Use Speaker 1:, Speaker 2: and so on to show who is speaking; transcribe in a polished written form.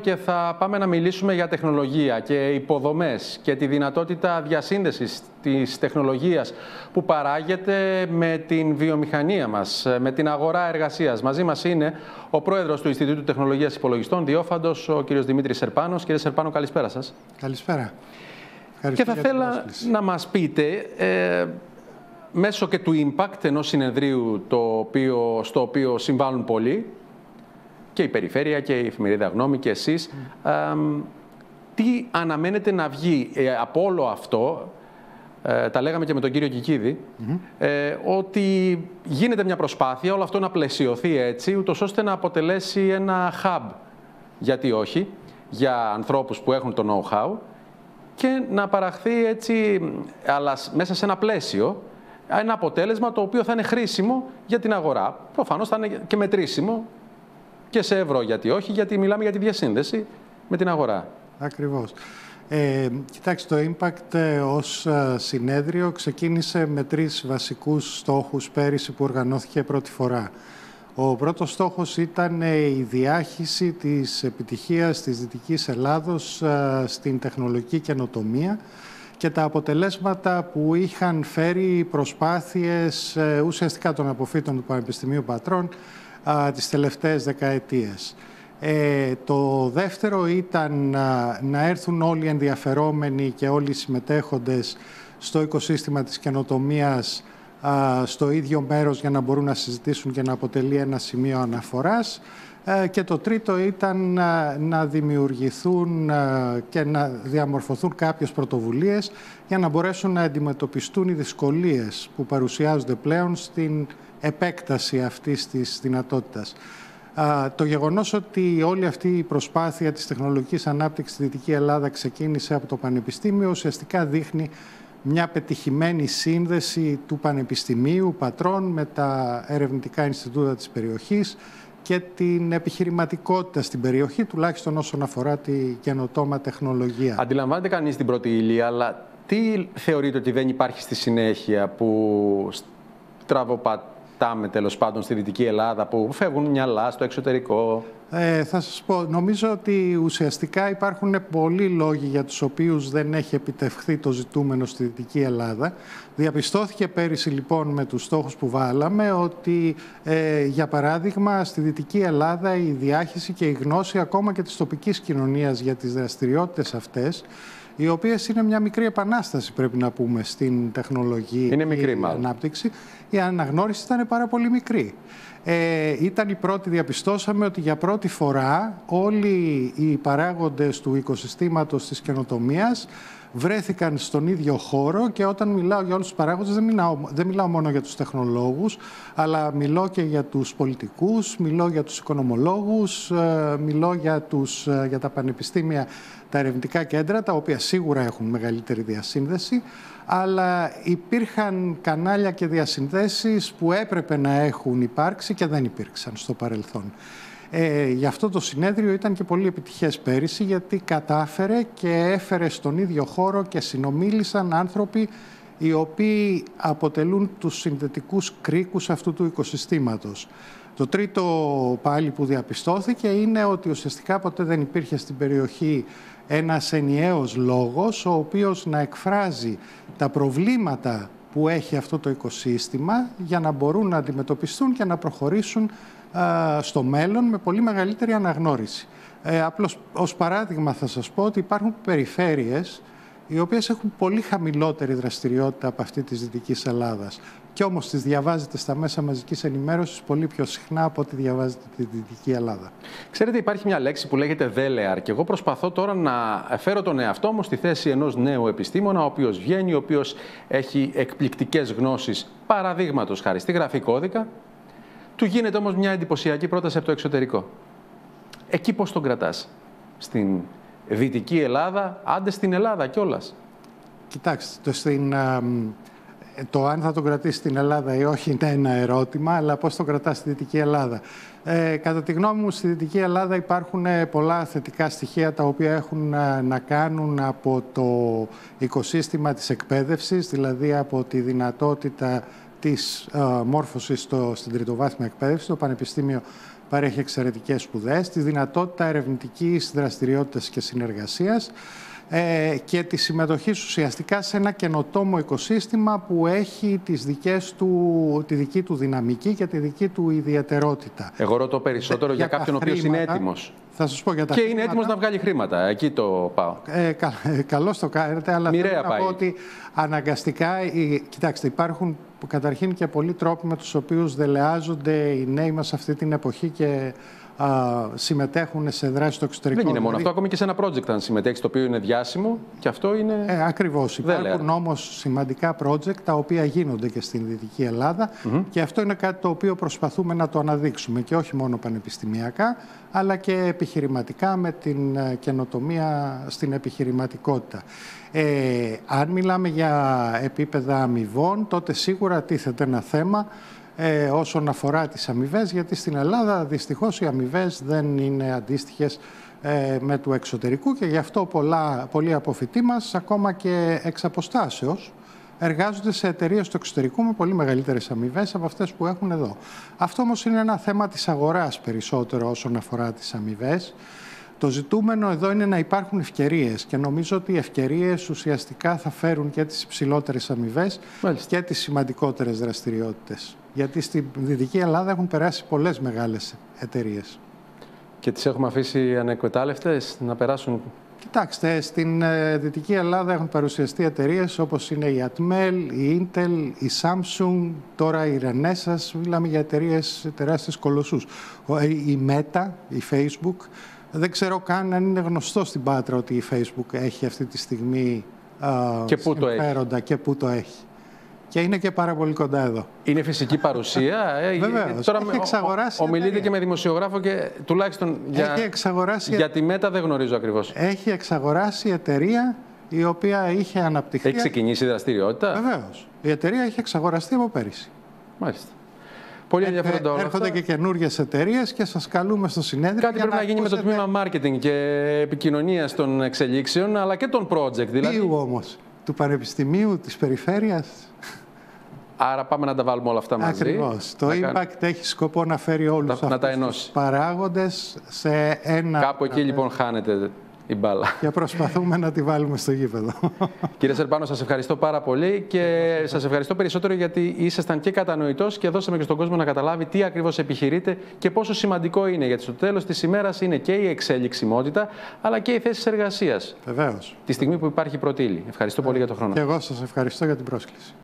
Speaker 1: Και θα πάμε να μιλήσουμε για τεχνολογία και υποδομές και τη δυνατότητα διασύνδεσης της τεχνολογίας που παράγεται με την βιομηχανία μας, με την αγορά εργασίας. Μαζί μας είναι ο πρόεδρος του Ινστιτούτου Τεχνολογίας Υπολογιστών, Διόφαντος, ο κ. Δημήτρης Σερπάνος. Κύριε Σερπάνο, καλησπέρα σας.
Speaker 2: Καλησπέρα.
Speaker 1: Και θα θέλα να μας πείτε, μέσω και του impact ενός συνεδρίου στο οποίο συμβάλλουν πολλοί, και η Περιφέρεια και η Εφημερίδα Γνώμη και εσείς, τι αναμένετε να βγει από όλο αυτό? Τα λέγαμε και με τον κύριο Κικίδη, ότι γίνεται μια προσπάθεια όλο αυτό να πλαισιωθεί έτσι, ούτως ώστε να αποτελέσει ένα hub, γιατί όχι, για ανθρώπους που έχουν το know-how και να παραχθεί έτσι, αλλά μέσα σε ένα πλαίσιο, ένα αποτέλεσμα το οποίο θα είναι χρήσιμο για την αγορά. Προφανώς θα είναι και μετρήσιμο και σε ευρώ, γιατί όχι, γιατί μιλάμε για τη διασύνδεση με την αγορά.
Speaker 2: Ακριβώς. Κοιτάξτε, το Impact ως συνέδριο ξεκίνησε με 3 βασικούς στόχους πέρυσι που οργανώθηκε πρώτη φορά. Ο πρώτος στόχος ήταν η διάχυση της επιτυχίας της Δυτικής Ελλάδος στην τεχνολογική καινοτομία και τα αποτελέσματα που είχαν φέρει οι προσπάθειες ουσιαστικά των αποφύτων του Πανεπιστημίου Πατρών τις τελευταίες δεκαετίες. Το δεύτερο ήταν να έρθουν όλοι οι ενδιαφερόμενοι και όλοι οι συμμετέχοντες στο οικοσύστημα της καινοτομίας στο ίδιο μέρος για να μπορούν να συζητήσουν και να αποτελεί ένα σημείο αναφοράς. Και το τρίτο ήταν να δημιουργηθούν και να διαμορφωθούν κάποιες πρωτοβουλίες για να μπορέσουν να αντιμετωπιστούν οι δυσκολίες που παρουσιάζονται πλέον στην επέκταση αυτής της δυνατότητας. Το γεγονός ότι όλη αυτή η προσπάθεια της τεχνολογικής ανάπτυξης στη Δυτική Ελλάδα ξεκίνησε από το Πανεπιστήμιο ουσιαστικά δείχνει μια πετυχημένη σύνδεση του Πανεπιστημίου Πατρών με τα ερευνητικά Ινστιτούτα της περιοχής και την επιχειρηματικότητα στην περιοχή, τουλάχιστον όσον αφορά τη καινοτόμα τεχνολογία.
Speaker 1: Αντιλαμβάνεται κανείς την πρώτη ύλη, αλλά τι θεωρείτε ότι δεν υπάρχει στη συνέχεια που στραβοπατάμε τέλος πάντων στη Δυτική Ελλάδα, που φεύγουν μυαλά στο εξωτερικό?
Speaker 2: Θα σας πω, νομίζω ότι ουσιαστικά υπάρχουν πολλοί λόγοι για τους οποίους δεν έχει επιτευχθεί το ζητούμενο στη Δυτική Ελλάδα. Διαπιστώθηκε πέρυσι λοιπόν με τους στόχους που βάλαμε ότι για παράδειγμα στη Δυτική Ελλάδα η διάχυση και η γνώση ακόμα και της τοπικής κοινωνίας για τις δραστηριότητες αυτές, οι οποίες είναι μια μικρή επανάσταση πρέπει να πούμε στην τεχνολογική ανάπτυξη, η αναγνώριση ήταν πάρα πολύ μικρή. Ήταν η πρώτη, διαπιστώσαμε ότι για πρώτη φορά όλοι οι παράγοντες του οικοσυστήματος της καινοτομίας βρέθηκαν στον ίδιο χώρο και όταν μιλάω για όλους τους παράγοντες δεν μιλάω μόνο για τους τεχνολόγους, αλλά μιλώ και για τους πολιτικούς, μιλώ για τους οικονομολόγους, μιλώ για τα πανεπιστήμια, τα ερευνητικά κέντρα, τα οποία σίγουρα έχουν μεγαλύτερη διασύνδεση, αλλά υπήρχαν κανάλια και διασυνδέσεις που έπρεπε να έχουν υπάρξει και δεν υπήρξαν στο παρελθόν. Γι' αυτό το συνέδριο ήταν και πολύ επιτυχές πέρυσι, γιατί κατάφερε και έφερε στον ίδιο χώρο και συνομίλησαν άνθρωποι οι οποίοι αποτελούν τους συνδετικούς κρίκους αυτού του οικοσυστήματος. Το τρίτο πάλι που διαπιστώθηκε είναι ότι ουσιαστικά ποτέ δεν υπήρχε στην περιοχή ένας ενιαίος λόγος, ο οποίος να εκφράζει τα προβλήματα που έχει αυτό το οικοσύστημα για να μπορούν να αντιμετωπιστούν και να προχωρήσουν στο μέλλον με πολύ μεγαλύτερη αναγνώριση. Απλώς ως παράδειγμα θα σας πω ότι υπάρχουν περιφέρειες οι οποίες έχουν πολύ χαμηλότερη δραστηριότητα από αυτή της Δυτικής Ελλάδας και όμως τις διαβάζετε στα μέσα μαζικής ενημέρωσης πολύ πιο συχνά από ό,τι διαβάζετε τη Δυτική Ελλάδα.
Speaker 1: Ξέρετε, υπάρχει μια λέξη που λέγεται δέλεαρ και εγώ προσπαθώ τώρα να φέρω τον εαυτό μου στη θέση ενός νέου επιστήμονα, ο οποίος βγαίνει, ο οποίος έχει εκπληκτικές γνώσεις, παραδείγματος χάρη στη γραφικόδικα, του γίνεται όμως μια εντυπωσιακή πρόταση από το εξωτερικό. Εκεί πώς τον κρατάς? Στην Δυτική Ελλάδα, άντε στην Ελλάδα κιόλας?
Speaker 2: Κοιτάξτε, το αν θα τον κρατήσει στην Ελλάδα ή όχι είναι ένα ερώτημα, αλλά πώς τον κρατάς στη Δυτική Ελλάδα. Κατά τη γνώμη μου, στη Δυτική Ελλάδα υπάρχουν πολλά θετικά στοιχεία τα οποία έχουν να κάνουν από το οικοσύστημα της εκπαίδευσης, δηλαδή από τη δυνατότητα της μόρφωσης στην τριτοβάθμια εκπαίδευση. Το Πανεπιστήμιο παρέχει εξαιρετικές σπουδές, τη δυνατότητα ερευνητικής δραστηριότητας και συνεργασίας και τη συμμετοχή ουσιαστικά σε ένα καινοτόμο οικοσύστημα που έχει τη δική του δυναμική και τη δική του ιδιαιτερότητα.
Speaker 1: Εγώ ρωτώ περισσότερο για κάποιον ο οποίος είναι έτοιμος.
Speaker 2: Θα σας πω για τα
Speaker 1: και
Speaker 2: χρήματα.
Speaker 1: Είναι έτοιμος να βγάλει χρήματα. Εκεί το πάω.
Speaker 2: Καλώς το κάνετε, αλλά θέλω να πω ότι αναγκαστικά, κοιτάξτε, υπάρχουν καταρχήν και πολλοί τρόποι με τους οποίους δελεάζονται οι νέοι μας αυτή την εποχή και συμμετέχουν σε δράση στο εξωτερικό.
Speaker 1: Δεν είναι μόνο αυτό, ακόμη και σε ένα project αν συμμετέχει, το οποίο είναι διάσημο και αυτό είναι.
Speaker 2: Ακριβώς. Υπάρχουν όμως σημαντικά project τα οποία γίνονται και στην Δυτική Ελλάδα και αυτό είναι κάτι το οποίο προσπαθούμε να το αναδείξουμε και όχι μόνο πανεπιστημιακά, αλλά και επιχειρηματικά με την καινοτομία στην επιχειρηματικότητα. Αν μιλάμε για επίπεδα αμοιβών, τότε σίγουρα τίθεται ένα θέμα όσον αφορά τις αμοιβές, γιατί στην Ελλάδα δυστυχώς οι αμοιβές δεν είναι αντίστοιχες με του εξωτερικού και γι' αυτό πολλοί από φοιτοί μας, ακόμα και εξ αποστάσεως, εργάζονται σε εταιρείες του εξωτερικού με πολύ μεγαλύτερες αμοιβές από αυτές που έχουν εδώ. Αυτό όμως είναι ένα θέμα της αγοράς περισσότερο όσον αφορά τις αμοιβές. Το ζητούμενο εδώ είναι να υπάρχουν ευκαιρίες και νομίζω ότι οι ευκαιρίες ουσιαστικά θα φέρουν και τις υψηλότερες αμοιβές και τις σημαντικότερες δραστηριότητες. Γιατί στη Δυτική Ελλάδα έχουν περάσει πολλές μεγάλες εταιρείες.
Speaker 1: Και τις έχουμε αφήσει ανεκμετάλλευτες να περάσουν.
Speaker 2: Κοιτάξτε, στην Δυτική Ελλάδα έχουν παρουσιαστεί εταιρείες όπως είναι η Atmel, η Intel, η Samsung, τώρα η Renesas. Μιλάμε για εταιρείες τεράστιες κολοσσούς. Η Meta, η Facebook. Δεν ξέρω καν αν είναι γνωστό στην Πάτρα ότι η Facebook έχει αυτή τη στιγμή συμφέροντα και πού το έχει. Και είναι και πάρα πολύ κοντά εδώ.
Speaker 1: Είναι φυσική παρουσία.
Speaker 2: Βεβαίως.
Speaker 1: Τώρα
Speaker 2: έχει εξαγοράσει
Speaker 1: ομιλείτε και με δημοσιογράφο και τουλάχιστον για τη Μέτα δεν γνωρίζω ακριβώς.
Speaker 2: Έχει εξαγοράσει εταιρεία η οποία είχε αναπτυχθεί.
Speaker 1: Έχει ξεκινήσει η δραστηριότητα.
Speaker 2: Βεβαίως. Η εταιρεία είχε εξαγοραστεί από πέρυσι.
Speaker 1: Μάλιστα. Πολύ ενδιαφέροντα όλα αυτά.
Speaker 2: Έρχονται και καινούργιες εταιρείες και σας καλούμε στο συνέδριο.
Speaker 1: Κάτι πρέπει να γίνει με το τμήμα marketing και επικοινωνίας των εξελίξεων, αλλά και των project.
Speaker 2: Δηλαδή. Ποιου όμως, του Πανεπιστημίου, της Περιφέρειας.
Speaker 1: Άρα πάμε να τα βάλουμε όλα αυτά μαζί.
Speaker 2: Ακριβώς. Το impact έχει σκοπό να φέρει όλους αυτούς τους παράγοντες σε ένα.
Speaker 1: Κάπου εκεί λοιπόν χάνεται η μπάλα.
Speaker 2: Και προσπαθούμε να τη βάλουμε στο γήπεδο.
Speaker 1: Κύριε Σερπάνο, σας ευχαριστώ πάρα πολύ και σας ευχαριστώ περισσότερο γιατί ήσασταν και κατανοητός και δώσαμε και στον κόσμο να καταλάβει τι ακριβώς επιχειρείτε και πόσο σημαντικό είναι. Γιατί στο τέλος της ημέρας είναι και η εξελιξιμότητα αλλά και οι θέσεις εργασίας.
Speaker 2: Βεβαίως.
Speaker 1: Τη στιγμή που υπάρχει πρώτη ύλη. Ευχαριστώ πολύ για τον χρόνο.
Speaker 2: Και εγώ σας ευχαριστώ για την πρόσκληση.